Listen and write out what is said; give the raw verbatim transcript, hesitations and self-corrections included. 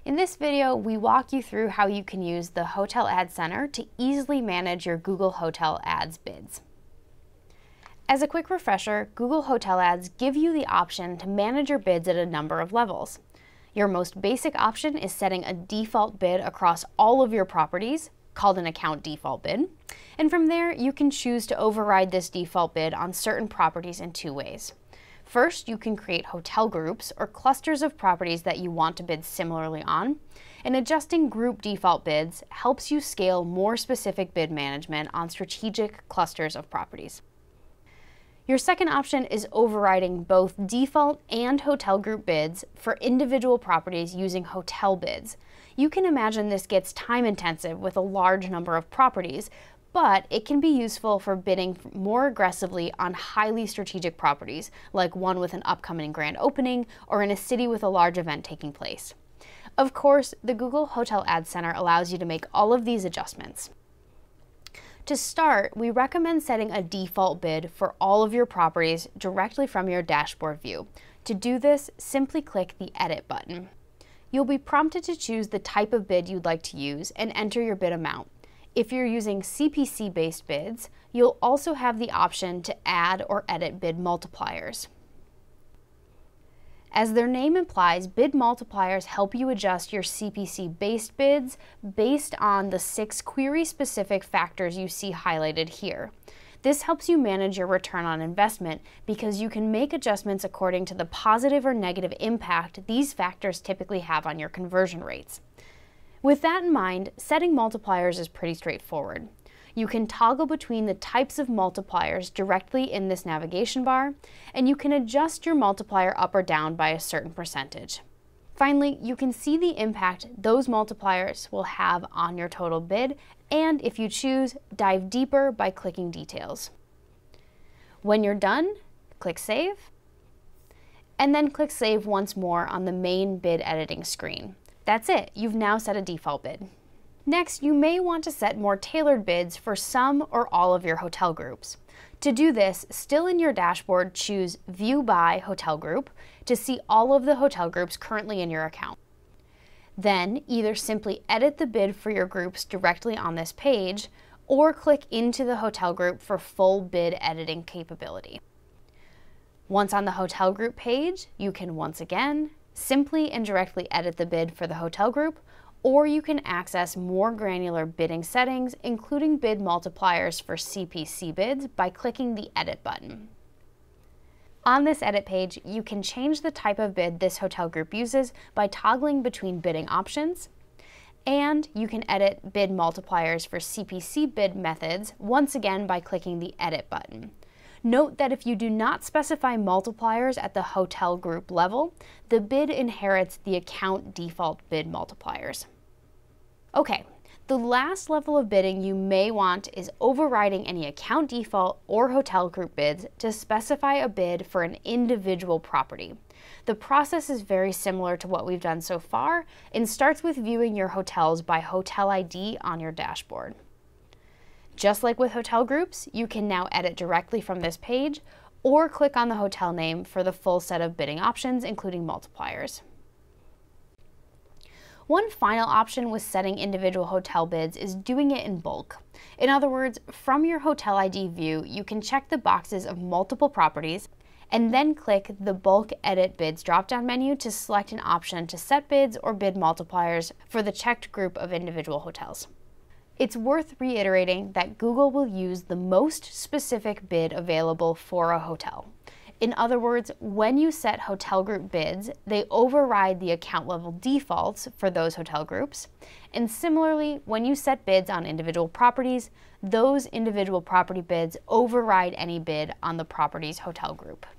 In this video, we walk you through how you can use the Hotel Ad Center to easily manage your Google Hotel Ads bids. As a quick refresher, Google Hotel Ads give you the option to manage your bids at a number of levels. Your most basic option is setting a default bid across all of your properties, called an account default bid. And from there, you can choose to override this default bid on certain properties in two ways. First, you can create hotel groups or clusters of properties that you want to bid similarly on. And adjusting group default bids helps you scale more specific bid management on strategic clusters of properties. Your second option is overriding both default and hotel group bids for individual properties using hotel bids. You can imagine this gets time intensive with a large number of properties, but it can be useful for bidding more aggressively on highly strategic properties, like one with an upcoming grand opening or in a city with a large event taking place. Of course, the Google Hotel Ad Center allows you to make all of these adjustments. To start, we recommend setting a default bid for all of your properties directly from your dashboard view. To do this, simply click the Edit button. You'll be prompted to choose the type of bid you'd like to use and enter your bid amount. If you're using C P C-based bids, you'll also have the option to add or edit bid multipliers. As their name implies, bid multipliers help you adjust your C P C-based bids based on the six query-specific factors you see highlighted here. This helps you manage your return on investment because you can make adjustments according to the positive or negative impact these factors typically have on your conversion rates. With that in mind, setting multipliers is pretty straightforward. You can toggle between the types of multipliers directly in this navigation bar, and you can adjust your multiplier up or down by a certain percentage. Finally, you can see the impact those multipliers will have on your total bid, and if you choose, dive deeper by clicking Details. When you're done, click Save, and then click Save once more on the main bid editing screen. That's it, you've now set a default bid. Next, you may want to set more tailored bids for some or all of your hotel groups. To do this, still in your dashboard, choose View by Hotel Group to see all of the hotel groups currently in your account. Then, either simply edit the bid for your groups directly on this page, or click into the hotel group for full bid editing capability. Once on the hotel group page, you can once again simply and directly edit the bid for the hotel group, or you can access more granular bidding settings, including bid multipliers for C P C bids, by clicking the Edit button. On this edit page, you can change the type of bid this hotel group uses by toggling between bidding options, and you can edit bid multipliers for C P C bid methods once again by clicking the Edit button. Note that if you do not specify multipliers at the hotel group level, the bid inherits the account default bid multipliers. Okay, the last level of bidding you may want is overriding any account default or hotel group bids to specify a bid for an individual property. The process is very similar to what we've done so far and starts with viewing your hotels by hotel I D on your dashboard. Just like with hotel groups, you can now edit directly from this page or click on the hotel name for the full set of bidding options, including multipliers. One final option with setting individual hotel bids is doing it in bulk. In other words, from your hotel I D view, you can check the boxes of multiple properties and then click the Bulk Edit Bids drop-down menu to select an option to set bids or bid multipliers for the checked group of individual hotels. It's worth reiterating that Google will use the most specific bid available for a hotel. In other words, when you set hotel group bids, they override the account level defaults for those hotel groups. And similarly, when you set bids on individual properties, those individual property bids override any bid on the property's hotel group.